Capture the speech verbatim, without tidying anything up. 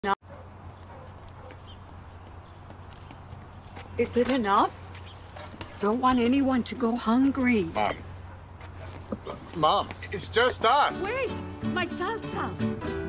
No. Is it enough? Don't want anyone to go hungry. Mom. Mom, it's just us. Wait, my salsa.